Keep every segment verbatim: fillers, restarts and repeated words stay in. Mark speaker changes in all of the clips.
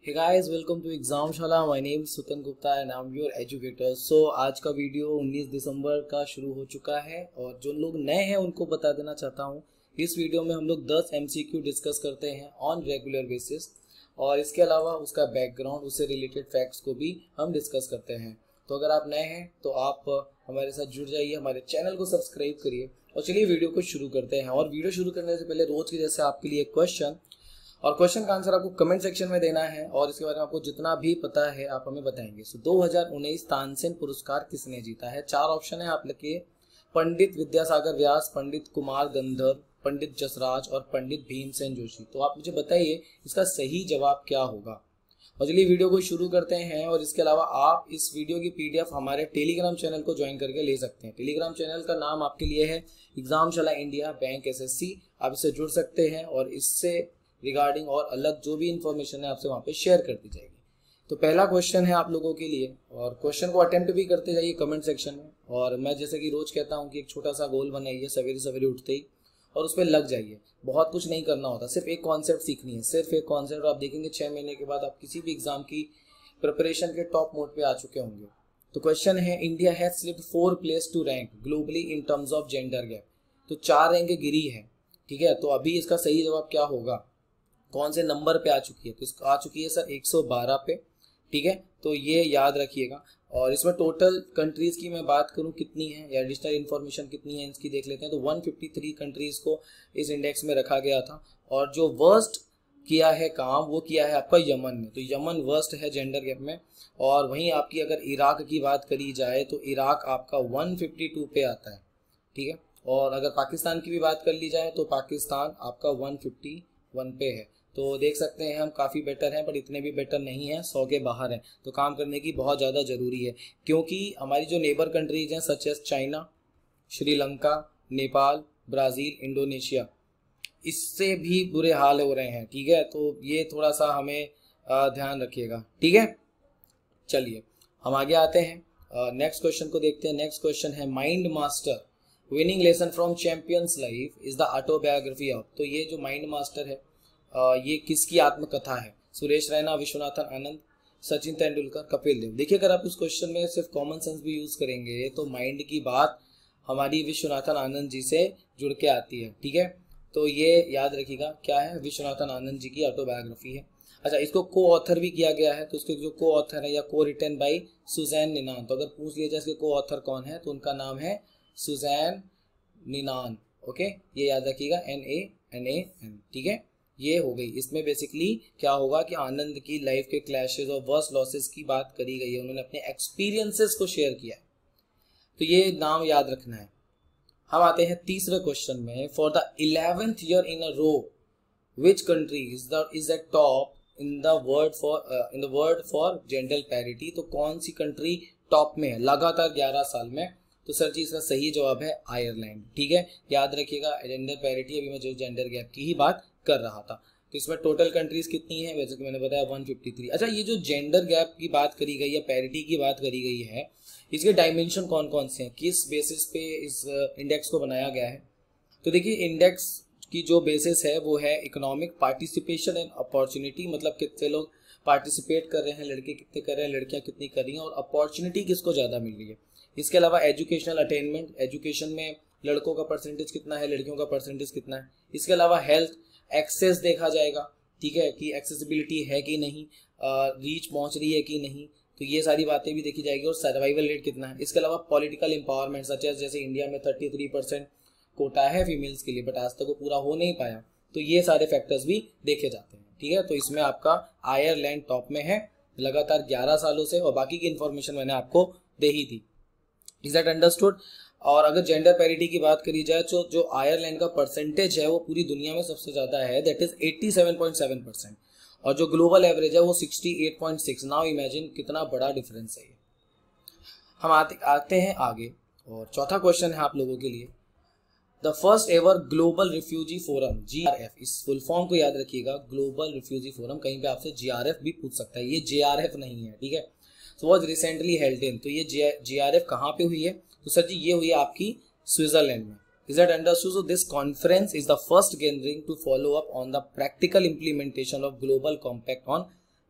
Speaker 1: Hey guys, welcome to Examshala. My name is Sutan Gupta and I am your educator. So आज का video उन्नीस दिसंबर का शुरू हो चुका है और जो लोग नए हैं उनको बता देना चाहता हूँ, इस वीडियो में हम लोग दस एमसीक्यू डिस्कस करते हैं ऑन रेगुलर बेसिस और इसके अलावा उसका बैकग्राउंड, उससे रिलेटेड फैक्ट्स को भी हम डिस्कस करते हैं। तो अगर आप नए हैं तो आप हमारे साथ जुड़ जाइए, हमारे चैनल को सब्सक्राइब करिए और चलिए वीडियो को शुरू करते हैं। और वीडियो शुरू करने से पहले रोज की जैसे आपके लिए एक क्वेश्चन और क्वेश्चन का आंसर आपको कमेंट सेक्शन में देना है और इसके बारे में आपको जितना भी पता है आप हमें बताएंगे। सो दो हज़ार उन्नीस तानसेन पुरस्कार किसने जीता है? चार ऑप्शन है आप लिखिए। पंडित विद्यासागर व्यास, पंडित कुमार गंधर्व, पंडित जसराज और पंडित भीमसेन जोशी। तो आप मुझे बताइए इसका सही जवाब क्या होगा। और चलिए वीडियो को शुरू करते हैं। और इसके अलावा आप इस वीडियो की पीडीएफ हमारे टेलीग्राम चैनल को ज्वाइन करके ले सकते हैं। टेलीग्राम चैनल का नाम आपके लिए है एग्जामशाला इंडिया बैंक एसएससी। आप इससे जुड़ सकते हैं और इससे रिगार्डिंग और अलग जो भी इंफॉर्मेशन है आपसे वहाँ पे शेयर कर दी जाएगी। तो पहला क्वेश्चन है आप लोगों के लिए और क्वेश्चन को अटेम्प्ट भी करते जाइए कमेंट सेक्शन में। और मैं जैसे कि रोज कहता हूँ कि एक छोटा सा गोल बनाइए सवेरे सवेरे उठते ही और उस पर लग जाइए। बहुत कुछ नहीं करना होता, सिर्फ एक कॉन्सेप्ट सीखनी है, सिर्फ एक कॉन्सेप्ट। आप देखेंगे छः महीने के बाद आप किसी भी एग्जाम की प्रिपरेशन के टॉप मोड पे आ चुके होंगे। तो क्वेश्चन है, India has slipped four place to rank globally in terms of gender gap. तो चार रैंक गिरी है, ठीक है। तो अभी इसका सही जवाब क्या होगा, कौन से नंबर पे आ चुकी है? तो इसका आ चुकी है सर एक सौ बारह पे, ठीक है। तो ये याद रखिएगा। और इसमें टोटल कंट्रीज की मैं बात करूं कितनी है या एडिशनल इन्फॉर्मेशन कितनी है इसकी देख लेते हैं। तो एक सौ तिरेपन कंट्रीज को इस इंडेक्स में रखा गया था और जो वर्स्ट किया है काम वो किया है आपका यमन में। तो यमन वर्स्ट है जेंडर गैप में। और वहीं आपकी अगर इराक की बात करी जाए तो इराक आपका एक सौ बावन पे आता है, ठीक है। और अगर पाकिस्तान की भी बात कर ली जाए तो पाकिस्तान आपका एक सौ इक्यावन पे है। तो देख सकते हैं हम काफ़ी बेटर हैं, पर इतने भी बेटर नहीं हैं, सौ के बाहर हैं। तो काम करने की बहुत ज़्यादा ज़रूरी है क्योंकि हमारी जो नेबर कंट्रीज हैं such as China, Sri Lanka, Nepal, Brazil, Indonesia, इससे भी बुरे हाल हो रहे हैं, ठीक है। तो ये थोड़ा सा हमें ध्यान रखिएगा, ठीक है। चलिए हम आगे आते हैं, नेक्स्ट क्वेश्चन को देखते हैं। नेक्स्ट क्वेश्चन है, mind master winning lesson from champions life is the autobiography of. तो ये जो माइंड मास्टर है Uh, ये किसकी आत्मकथा है? सुरेश रैना, विश्वनाथन आनंद, सचिन तेंदुलकर, कपिल देव। देखिए अगर आप इस क्वेश्चन में सिर्फ कॉमन सेंस भी यूज करेंगे तो माइंड की बात हमारी विश्वनाथन आनंद जी से जुड़ के आती है, ठीक है। तो ये याद रखिएगा क्या है, विश्वनाथन आनंद जी की ऑटोबायोग्राफी है। अच्छा, इसको को ऑथर भी किया गया है। तो इसके जो को ऑथर है या को रिटन बाई सुजैन निनान। तो अगर पूछ लिया जाए इसके को ऑथर कौन है तो उनका नाम है सुजैन निनान। ओके, ये याद रखिएगा, N A N A N, ठीक है। ये हो गई। इसमें बेसिकली क्या होगा कि आनंद की लाइफ के क्लैशेस और वर्स लॉसेस की बात करी गई है, उन्होंने अपने एक्सपीरियंसेस को शेयर किया है। तो ये नाम याद रखना है। हम आते हैं तीसरे क्वेश्चन में। For the eleventh year in a row which country is the is at top in the world for in the world for gender parity. तो कौन सी कंट्री टॉप में है लगातार ग्यारह साल में? तो सर जी इसका सही जवाब है आयरलैंड, ठीक है। याद रखिएगा जेंडर पैरिटी, अभी मैं जो जेंडर गैप की ही बात कर रहा था। तो इसमें टोटल कंट्रीज कितनी है? वैसे कि मैंने बताया एक सौ तिरेपन। अच्छा, ये जो जेंडर गैप की बात करी गई है, पैरिटी की बात करी गई है, इसके डायमेंशन कौन कौन से हैं, किस बेसिस पे इस इंडेक्स को बनाया गया है? तो देखिए इंडेक्स की जो बेसिस है वो है इकोनॉमिक पार्टिसिपेशन एंड अपॉर्चुनिटी, मतलब कितने लोग पार्टिसिपेट कर रहे हैं, लड़के कितने कर रहे हैं, लड़कियां कितनी कर रही हैं, और अपॉर्चुनिटी किसको ज़्यादा मिल रही है। इसके अलावा एजुकेशनल अटेनमेंट, एजुकेशन में लड़कों का परसेंटेज कितना है, लड़कियों का परसेंटेज कितना है। इसके अलावा हेल्थ एक्सेस देखा जाएगा, ठीक है, कि एक्सेसिबिलिटी है कि नहीं, रीच पहुंच रही है कि नहीं। तो ये सारी बातें भी देखी जाएगी। और सर्वाइवल रेट कितना है। इसके अलावा पॉलिटिकल एम्पावरमेंट, सच एज जैसे इंडिया में तैंतीस परसेंट कोटा है फीमेल्स के लिए, बट आज तक वो पूरा हो नहीं पाया। तो ये सारे फैक्टर्स भी देखे जाते हैं, ठीक है। तो इसमें आपका आयरलैंड टॉप में है लगातार ग्यारह सालों से, और बाकी की इन्फॉर्मेशन मैंने आपको दे ही थी। Is that understood? और अगर जेंडर पैरिटी की बात करी जाए तो जो आयरलैंड का परसेंटेज है वो पूरी दुनिया में सबसे ज़्यादा है, दैट इज सत्तासी पॉइंट सात परसेंट, और जो ग्लोबल एवरेज है वो अड़सठ पॉइंट छह। नाउ इमेजिन कितना बड़ा डिफरेंस है ये। हम आते आते हैं आगे, और चौथा क्वेश्चन है आप लोगों के लिए, the first ever global refugee forum, G R F, इस फुल फॉर्म को याद रखिएगा, ग्लोबल रिफ्यूजी फोरम। कहीं पे आपसे जी आर एफ भी पूछ सकता है, ये जे आर एफ नहीं है, ठीक है। So was recently held in. तो ये जी आर एफ कहाँ पे हुई है? तो सर जी ये हुई है आपकी स्विट्जरलैंड में। Is that understood? So this conference is the first gathering to follow up on the practical implementation of Global Compact on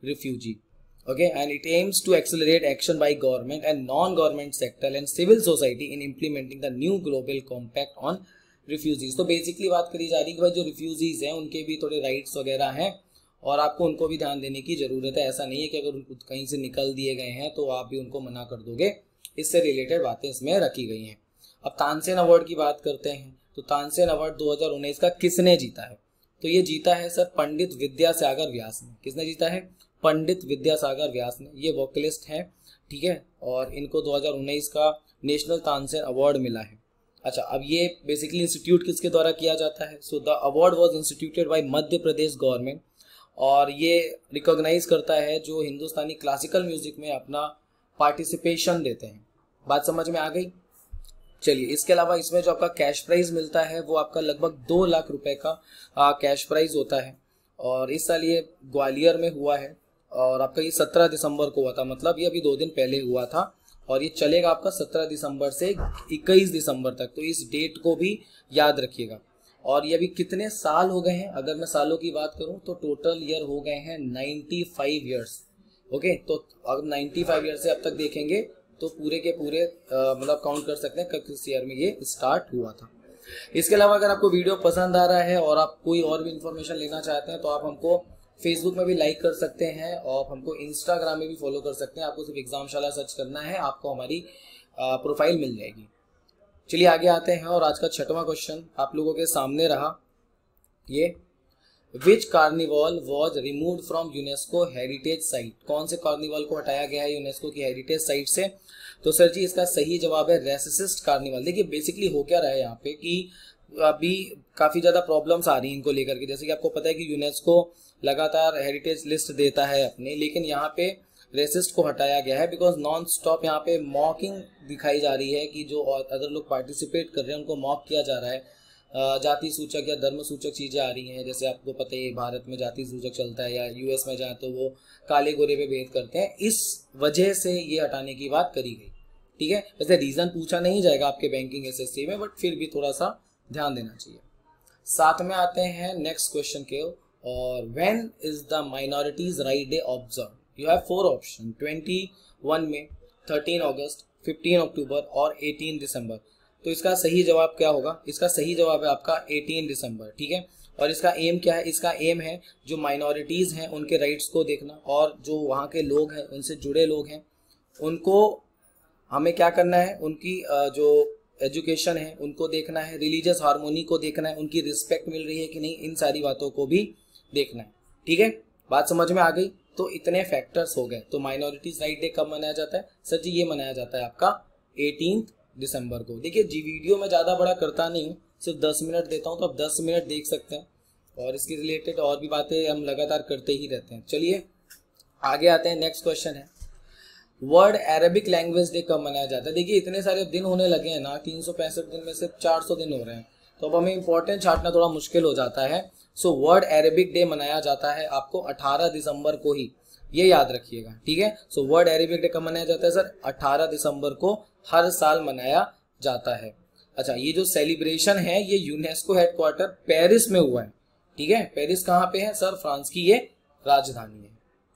Speaker 1: refugee. Okay, and it aims to accelerate action by government and non-government sector and civil society in implementing the new global compact on refugees. तो basically बात करी जा रही है कि भाई जो refugees हैं उनके भी थोड़े राइट्स वगैरह हैं और आपको उनको भी ध्यान देने की जरूरत है। ऐसा नहीं है कि अगर उनको कहीं से निकल दिए गए हैं तो आप भी उनको मना कर दोगे, इससे रिलेटेड बातें इसमें रखी गई हैं। अब तानसेन अवार्ड की बात करते हैं तो तानसेन अवार्ड दो हज़ार उन्नीस का किसने जीता है? तो ये जीता है सर पंडित विद्यासागर व्यास ने। किसने जीता है? पंडित विद्यासागर व्यास ने। ये वोकलिस्ट हैं, ठीक है, और इनको दो हज़ार उन्नीस का नेशनल तानसेन अवार्ड मिला है। अच्छा, अब ये बेसिकली इंस्टीट्यूट किसके द्वारा किया जाता है? So the award was instituted by Madhya Pradesh government और ये रिकॉग्नाइज करता है जो हिंदुस्तानी क्लासिकल म्यूजिक में अपना पार्टिसिपेशन देते हैं। बात समझ में आ गई? चलिए, इसके अलावा इसमें जो आपका कैश प्राइज मिलता है वो आपका लगभग दो लाख रुपए का आ, कैश प्राइज होता है और इस साल ये ग्वालियर में हुआ है और आपका ये सत्रह दिसंबर को हुआ था, मतलब ये अभी दो दिन पहले हुआ था और ये चलेगा आपका सत्रह दिसंबर से इक्कीस दिसंबर तक। तो इस डेट को भी याद रखिएगा। और ये अभी कितने साल हो गए हैं? अगर मैं सालों की बात करूं तो टोटल ईयर हो गए हैं पचानवे ईयर्स। ओके, तो अगर पचानवे ईयर से अब तक देखेंगे तो पूरे के पूरे मतलब काउंट कर सकते हैं किस ईयर में ये स्टार्ट हुआ था। इसके अलावा अगर आपको वीडियो पसंद आ रहा है और आप कोई और भी इंफॉर्मेशन लेना चाहते हैं तो आप हमको फेसबुक में भी लाइक कर सकते हैं और हमको इंस्टाग्राम में भी फॉलो कर सकते हैं। आपको सिर्फ एग्जामशाला सर्च करना है, आपको हमारी प्रोफाइल मिल जाएगी। चलिए आगे आते हैं और आज का छठवां क्वेश्चन आप लोगों के सामने रहा ये, which carnival was removed from UNESCO heritage site? कौन से कार्निवल को हटाया गया है यूनेस्को की हेरिटेज साइट से? तो सर जी इसका सही जवाब है रेसिस्ट कार्निवल। देखिए बेसिकली हो क्या रहा है यहाँ पे कि अभी काफी ज्यादा प्रॉब्लम्स आ रही हैं इनको लेकर के। जैसे कि आपको पता है कि यूनेस्को लगातार हेरिटेज लिस्ट देता है अपने, लेकिन यहाँ पे रेसिस्ट को हटाया गया है बिकॉज नॉन स्टॉप यहाँ पे मॉकिंग दिखाई जा रही है कि जो अदर लोग पार्टिसिपेट कर रहे हैं उनको मॉक किया जा रहा है। जाति सूचक या धर्म सूचक चीजें आ रही हैं, जैसे आपको पता है भारत में जाति सूचक चलता है या यूएस में जाए तो वो काले गोरे पे भेद करते हैं। इस वजह से ये हटाने की बात करी गई, ठीक है। वैसे रीजन पूछा नहीं जाएगा आपके बैंकिंग एसएससी में, बट फिर भी थोड़ा सा ध्यान देना चाहिए। साथ में आते हैं नेक्स्ट क्वेश्चन के, और when is the minorities right day observe? You have four option, twenty one में, थर्टीन अगस्त, फिफ्टीन अक्टूबर और अठारह दिसंबर। तो इसका सही जवाब क्या होगा? इसका सही जवाब है आपका अठारह दिसंबर, ठीक है। और इसका एम क्या है? इसका एम है जो माइनॉरिटीज हैं उनके राइट्स को देखना, और जो वहाँ के लोग हैं उनसे जुड़े लोग हैं उनको हमें क्या करना है, उनकी जो एजुकेशन है उनको देखना है, रिलीजियस हार्मोनी को देखना है, उनकी रिस्पेक्ट मिल रही है कि नहीं, इन सारी बातों को भी देखना है, ठीक है। बात समझ में आ गई? तो इतने फैक्टर्स हो गए। तो माइनॉरिटीज राइट डे कब मनाया जाता है? सर जी ये मनाया जाता है आपका अठारह दिसंबर को। देखिए जी वीडियो में ज़्यादा बड़ा करता नहीं हूँ, सिर्फ दस मिनट देता हूँ, तो आप दस मिनट देख सकते हैं और इसके रिलेटेड और भी बातें हम लगातार करते ही रहते हैं। चलिए आगे आते हैं। नेक्स्ट क्वेश्चन है, वर्ल्ड अरेबिक लैंग्वेज डे कब मनाया जाता है? देखिए इतने सारे दिन होने लगे हैं ना, तीन सौ पैंसठ दिन में से चार सौ दिन हो रहे हैं, तो अब हमें इंपॉर्टेंट छांटना थोड़ा मुश्किल हो जाता है। सो वर्ल्ड अरेबिक डे मनाया जाता है आपको अठारह दिसंबर को ही, ये याद रखिएगा, ठीक है। सो वर्ल्ड अरेबिक डे कब मनाया जाता है सर? अठारह दिसंबर को हर साल मनाया जाता है। अच्छा, ये जो सेलिब्रेशन है ये यूनेस्को हेडक्वार्टर पेरिस में हुआ है, ठीक है। पेरिस कहाँ पे है सर? फ्रांस की ये राजधानी है।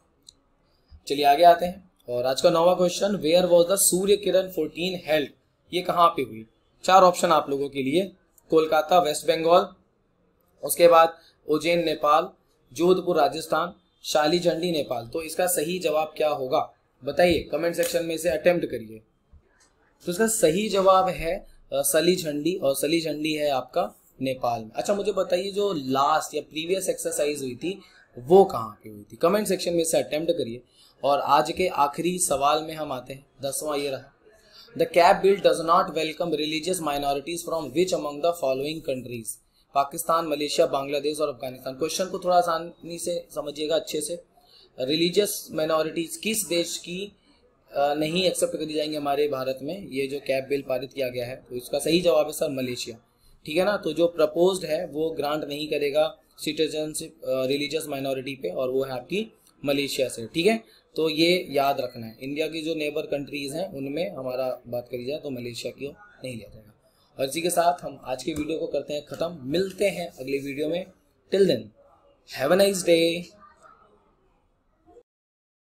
Speaker 1: चलिए आगे आते हैं और आज का नौवां question, where was the Surya Kiran fourteen held? ये कहाँ पे हुई? चार ऑप्शन आप लोगों के लिए, कोलकाता वेस्ट बंगाल, उसके बाद उज्जैन नेपाल, जोधपुर राजस्थान, शाली झंडी नेपाल। तो इसका सही जवाब क्या होगा बताइए, कमेंट सेक्शन में से अटेम्प्ट करिए। तो इसका सही जवाब है सली झंडी, और सली झंडी है आपका नेपाल में। अच्छा मुझे बताइए जो लास्ट या प्रीवियस एक्सरसाइज हुई थी वो कहाँ पे हुई थी? कमेंट सेक्शन में से अटेम्प्ट करिए। और आज के आखिरी सवाल में हम आते हैं, दसवां ये रहा, the CAB bill does not welcome religious minorities from which among the following countries? Pakistan, Malaysia, Bangladesh और अफगानिस्तान। क्वेश्चन को थोड़ा आसानी से समझिएगा अच्छे से। रिलीजियस माइनॉरिटीज किस देश की नहीं एक्सेप्ट करी जाएंगे हमारे भारत में, ये जो कैप बिल पारित किया गया है? तो इसका सही जवाब है सर मलेशिया, ठीक है ना। तो जो प्रपोज्ड है वो ग्रांट नहीं करेगा सिटीजनशिप रिलीजियस माइनॉरिटी पे, और वो है आपकी मलेशिया से, ठीक है। तो ये याद रखना है, इंडिया की जो नेबर कंट्रीज हैं उनमें हमारा बात करी जाए तो मलेशिया की नहीं लिया जाएगा। और इसी के साथ हम आज की वीडियो को करते हैं खत्म, मिलते हैं अगली वीडियो में। Till then have a nice day.